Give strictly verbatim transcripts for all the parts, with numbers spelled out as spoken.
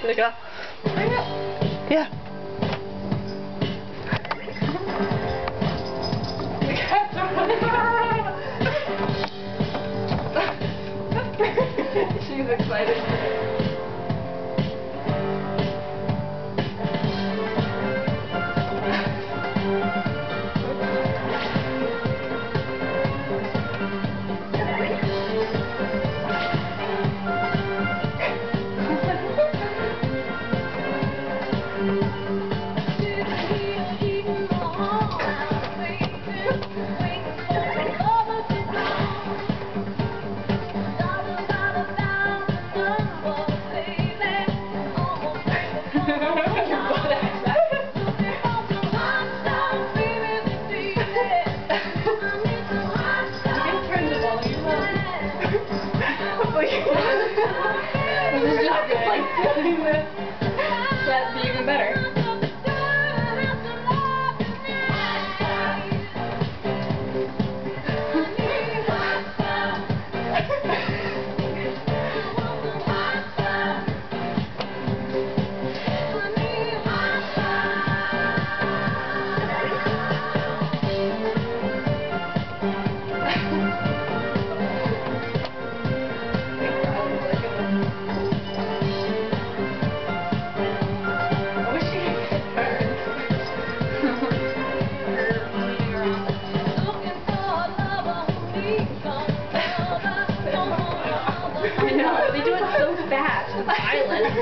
There you go. Yeah. The cat's running. She's excited. This is just good. Like doing this. That'd be even better. I know, they do it so fast, it's violent.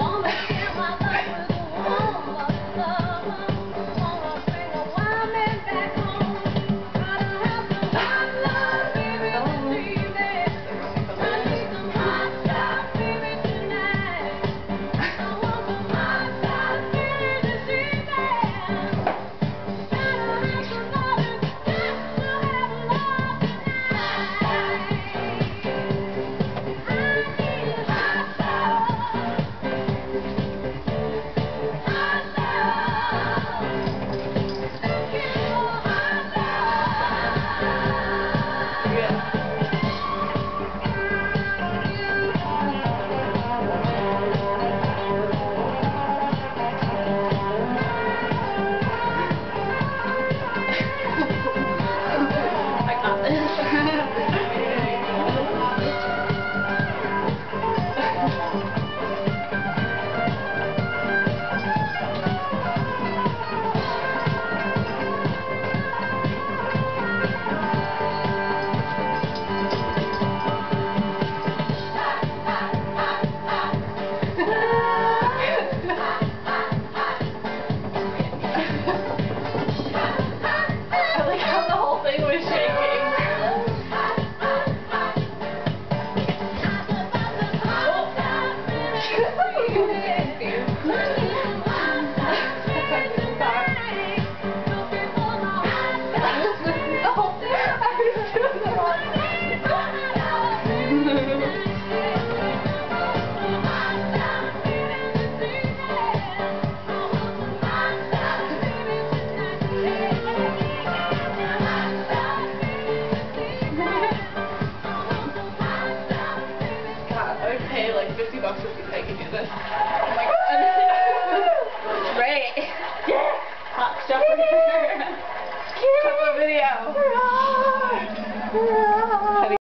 Pay like fifty bucks if you could do this. I'm like, Great. yeah, hot stuff. Cut the video.